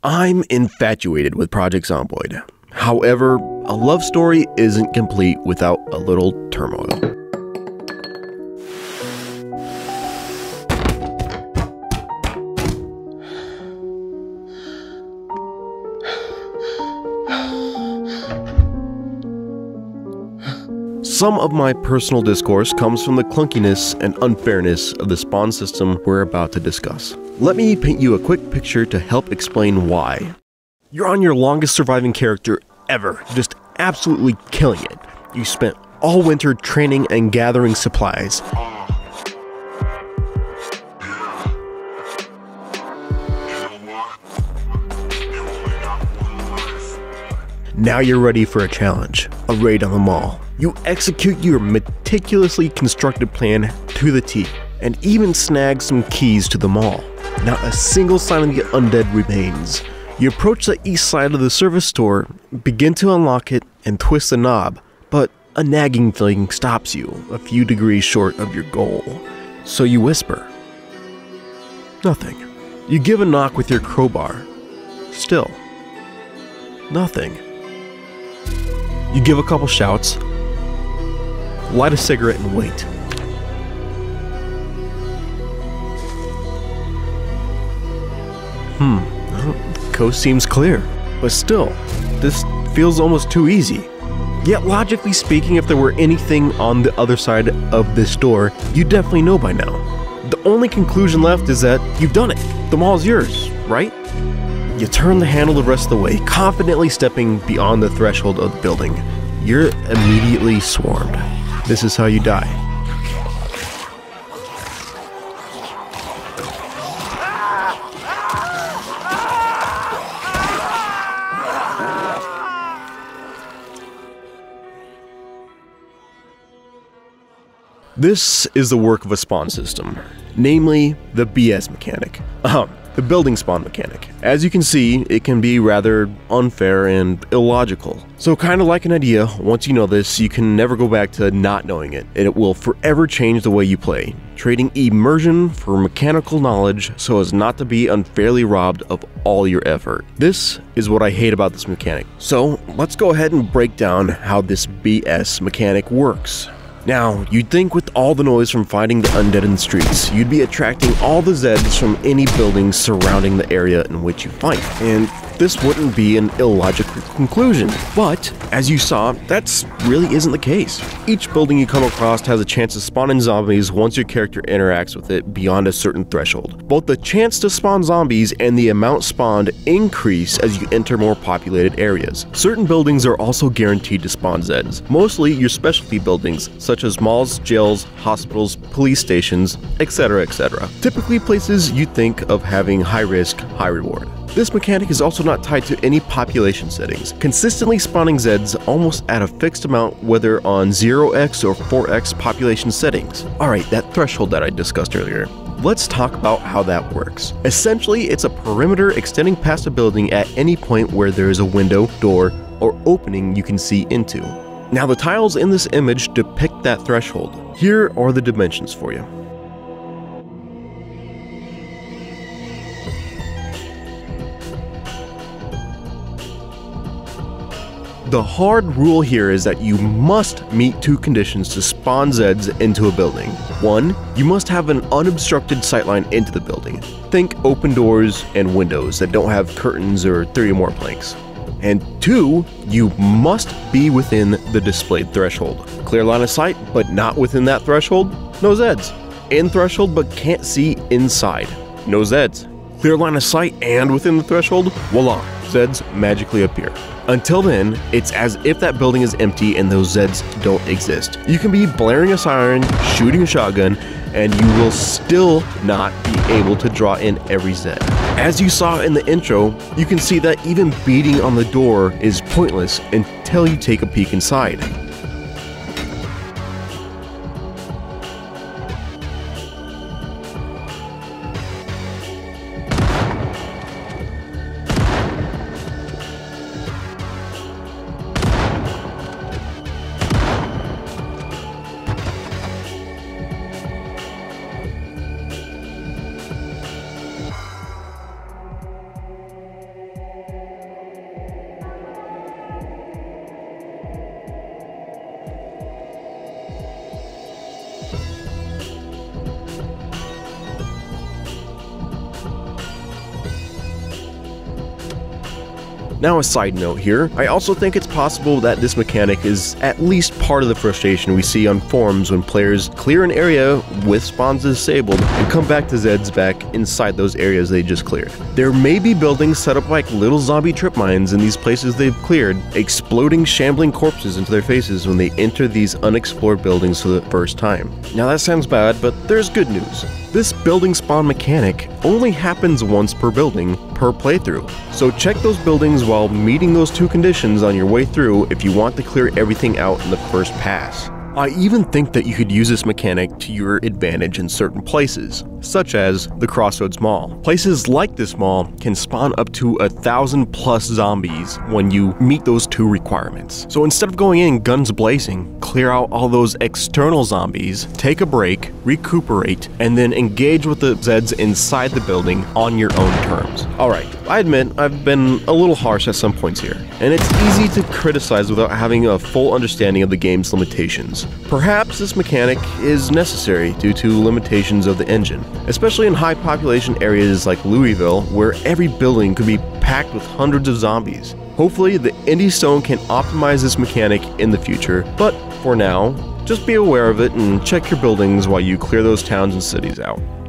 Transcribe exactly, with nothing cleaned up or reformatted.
I'm infatuated with Project Zomboid. However, a love story isn't complete without a little turmoil. Some of my personal discourse comes from the clunkiness and unfairness of the spawn system we're about to discuss. Let me paint you a quick picture to help explain why. You're on your longest surviving character ever, just absolutely killing it. You spent all winter training and gathering supplies. Now you're ready for a challenge, a raid on the mall. You execute your meticulously constructed plan to the T, and even snag some keys to the mall. Not a single sign of the undead remains. You approach the east side of the service store, begin to unlock it, and twist the knob, but a nagging feeling stops you a few degrees short of your goal. So you whisper. Nothing. You give a knock with your crowbar. Still. Nothing. You give a couple shouts, light a cigarette, and wait. Hmm, well, coast seems clear, but still, this feels almost too easy. Yet logically speaking, if there were anything on the other side of this door, you'd definitely know by now. The only conclusion left is that you've done it. The mall's yours, right? You turn the handle the rest of the way, confidently stepping beyond the threshold of the building. You're immediately swarmed. This is how you die. This is the work of a spawn system, namely the B S mechanic. Um, The building spawn mechanic. As you can see, it can be rather unfair and illogical. So kind of like an idea, once you know this, you can never go back to not knowing it, and it will forever change the way you play, trading immersion for mechanical knowledge so as not to be unfairly robbed of all your effort. This is what I hate about this mechanic. So let's go ahead and break down how this B S mechanic works. Now, you'd think with all the noise from fighting the undead in the streets, you'd be attracting all the zeds from any buildings surrounding the area in which you fight, and this wouldn't be an illogical conclusion. But, as you saw, that really isn't the case. Each building you come across has a chance to spawn in zombies once your character interacts with it beyond a certain threshold. Both the chance to spawn zombies and the amount spawned increase as you enter more populated areas. Certain buildings are also guaranteed to spawn zeds, mostly your specialty buildings, such as malls, jails, hospitals, police stations, et cetera, et cetera. Typically places you think of having high risk, high reward. This mechanic is also not tied to any population settings, consistently spawning zeds almost at a fixed amount whether on zero x or four x population settings. Alright, that threshold that I discussed earlier. Let's talk about how that works. Essentially, it's a perimeter extending past a building at any point where there is a window, door, or opening you can see into. Now the tiles in this image depict that threshold. Here are the dimensions for you. The hard rule here is that you must meet two conditions to spawn zeds into a building. One, you must have an unobstructed sightline into the building. Think open doors and windows that don't have curtains or three or more planks. And two, you must be within the displayed threshold. Clear line of sight, but not within that threshold? No zeds. In threshold, but can't see inside? No zeds. Clear line of sight and within the threshold? Voila, zeds magically appear. Until then, it's as if that building is empty and those zeds don't exist. You can be blaring a siren, shooting a shotgun, and you will still not be able to draw in every zed. As you saw in the intro, you can see that even beating on the door is pointless until you take a peek inside. Now a side note here, I also think it's possible that this mechanic is at least part of the frustration we see on forums when players clear an area with spawns disabled and come back to zeds back inside those areas they just cleared. There may be buildings set up like little zombie trip mines in these places they've cleared, exploding shambling corpses into their faces when they enter these unexplored buildings for the first time. Now that sounds bad, but there's good news. This building spawn mechanic only happens once per building per playthrough, so check those buildings while meeting those two conditions on your way through if you want to clear everything out in the first pass. I even think that you could use this mechanic to your advantage in certain places, such as the Crossroads Mall. Places like this mall can spawn up to a thousand plus zombies when you meet those two requirements. So instead of going in guns blazing, clear out all those external zombies, take a break, recuperate, and then engage with the zeds inside the building on your own terms. Alright, I admit I've been a little harsh at some points here, and it's easy to criticize without having a full understanding of the game's limitations. Perhaps this mechanic is necessary due to limitations of the engine, especially in high population areas like Louisville, where every building could be packed with hundreds of zombies. Hopefully the Indie Stone can optimize this mechanic in the future, but for now, just be aware of it and check your buildings while you clear those towns and cities out.